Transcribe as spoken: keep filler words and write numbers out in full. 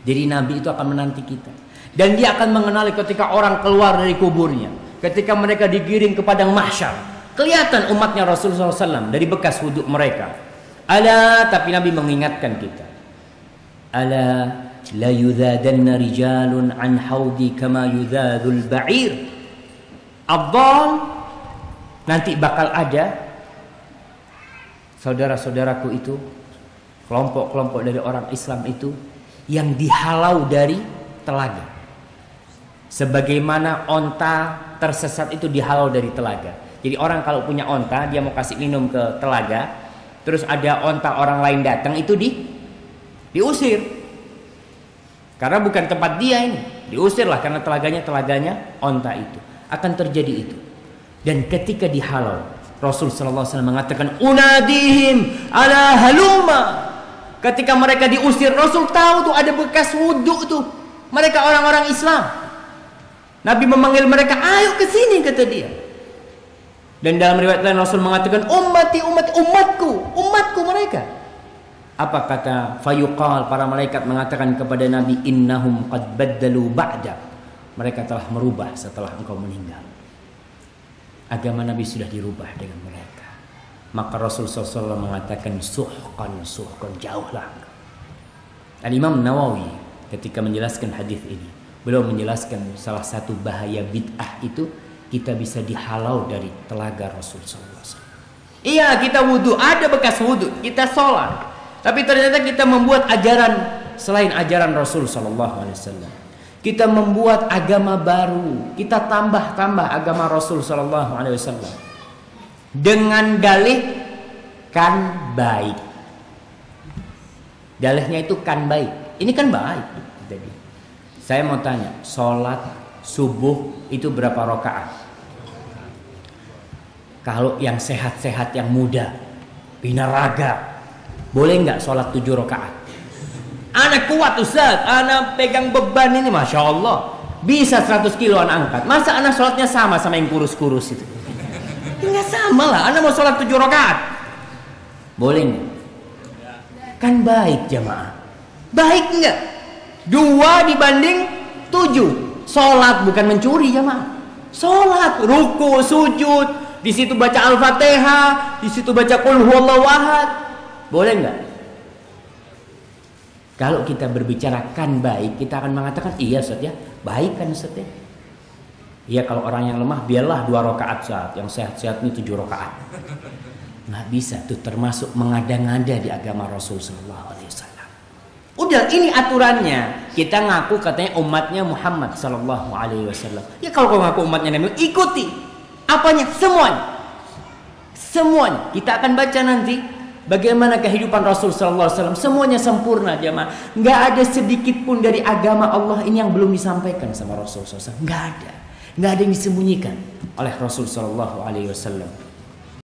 Jadi Nabi itu akan menanti kita. Dan dia akan mengenali ketika orang keluar dari kuburnya, ketika mereka digiring ke padang mahsyar, kelihatan umatnya Rasulullah shallallahu alaihi wasallam dari bekas wudhu mereka. Ala, tapi Nabi mengingatkan kita. Ala la yudhadanna rijalun an haudi kama yudhadul ba'ir. Abdal, nanti bakal ada saudara-saudaraku itu, kelompok-kelompok dari orang Islam itu yang dihalau dari telaga. Sebagaimana onta tersesat itu dihalau dari telaga. Jadi orang kalau punya onta, dia mau kasih minum ke telaga, terus ada onta orang lain datang, itu di diusir. Karena bukan tempat dia ini. Diusirlah karena telaganya telaganya onta itu. Akan terjadi itu. Dan ketika dihalau, Rasul sallallahu alaihi wasallam mengatakan, "Unadihim ala haluma." Ketika mereka diusir, Rasul tahu tuh ada bekas wudhu tuh. Mereka orang-orang Islam. Nabi memanggil mereka, "Ayo ke sini," kata dia. Dan dalam riwayat lain Rasul mengatakan, "Ummati, umat, umatku, umatku mereka." Apa kata fayuqal, para malaikat mengatakan kepada Nabi, "Innahum qad baddalu ba'da." Mereka telah merubah setelah engkau meninggal. Agama Nabi sudah dirubah dengan mereka. Maka Rasul sallallahu alaihi wasallam mengatakan, "Suhqan, suhqan, jauhlah." Al-Imam Nawawi ketika menjelaskan hadis ini, beliau menjelaskan salah satu bahaya bid'ah itu, kita bisa dihalau dari telaga Rasul sallallahu alaihi wasallam. Iya, kita wudhu, ada bekas wudhu, kita sholat, tapi ternyata kita membuat ajaran selain ajaran Rasul sallallahu alaihi wasallam. Kita membuat agama baru, kita tambah-tambah agama Rasul sallallahu alaihi wasallam dengan dalih kan baik. Dalihnya itu kan baik. Ini kan baik. Jadi, saya mau tanya, sholat subuh itu berapa rakaat? Kalau yang sehat-sehat, yang muda, binaraga, boleh nggak sholat tujuh rakaat? Anak kuat Ustaz, anak pegang beban ini Masya Allah, bisa seratus kilo anak angkat. Masa anak sholatnya sama sama yang kurus-kurus itu? Nggak sama lah, anak mau sholat tujuh rakaat. Boleh nggak? Kan baik jamaah. Baik nggak? Dua dibanding tujuh. Sholat bukan mencuri jamaah. Sholat, ruku, sujud, di situ baca Al-Fatihah, di situ baca Qul huwallahu ahad. Boleh nggak? Kalau kita berbicara kan baik, kita akan mengatakan, iya Ustaz ya, baik kan Ustaz ya. Iya, kalau orang yang lemah biarlah dua rakaat saat, yang sehat-sehat ini tujuh rakaat. Nggak bisa, itu termasuk mengada-ngada di agama Rasul sallallahu alaihi wasallam. Udah, ini aturannya. Kita ngaku katanya umatnya Muhammad sallallahu alaihi wasallam. Ya kalau kau ngaku umatnya Nabi, ikuti. Apanya? Semuanya. Semuanya. Kita akan baca nanti bagaimana kehidupan Rasul sallallahu alaihi wasallam. Semuanya sempurna jemaah. Nggak ada sedikit pun dari agama Allah ini yang belum disampaikan sama Rasul sallallahu alaihi wasallam. Nggak ada. Nggak ada yang disembunyikan oleh Rasul sallallahu alaihi wasallam.